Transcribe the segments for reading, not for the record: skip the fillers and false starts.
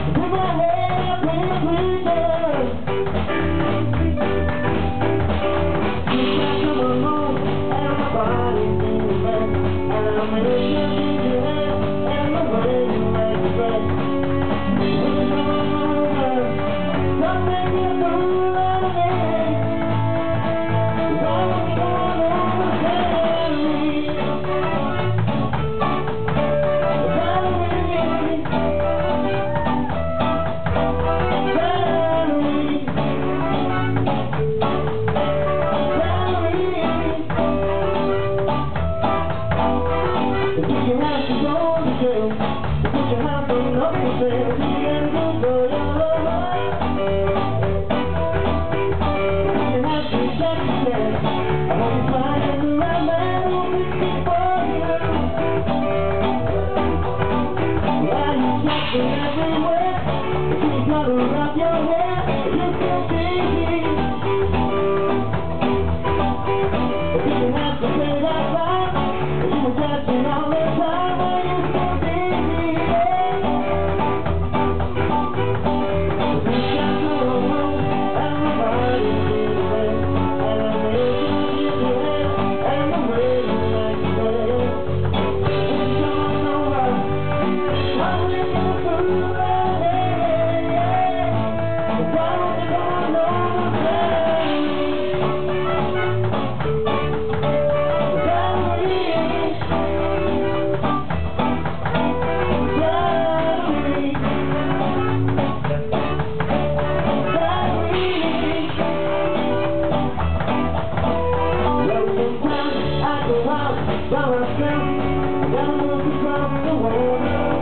Put my head up in the freezer. You can't come along, and my body's feeling bad, and I'm in your head, and the way you make me bad. When you come over, don't make me fool out of me. 'Cause I want you going over Valerie. Put your hands on up and say, you can go for your love. You have to check yourself. I hope you find the right man who will be for you. While you shopping everywhere, you gotta wrap your hair, you feel busy. If you have to pay that fine, you were catching all the time when you so busy. By myself, I gotta move across the world.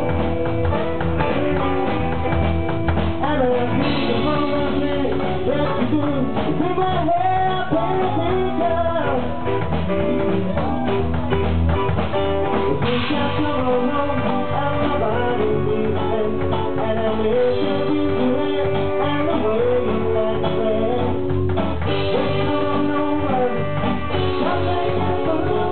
And I think the moment that you do is in my head up in the freezer. You can't come along, and my body's feeling bad, and I miss your beauty and the way you like to play. Come on over, come make me fool.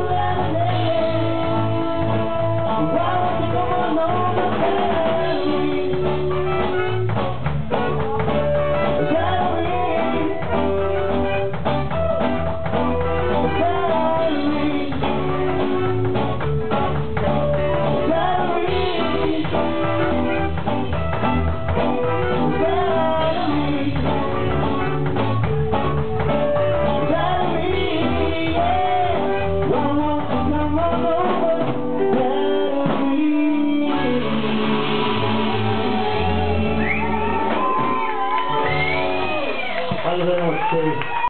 Thank you very much, Steve.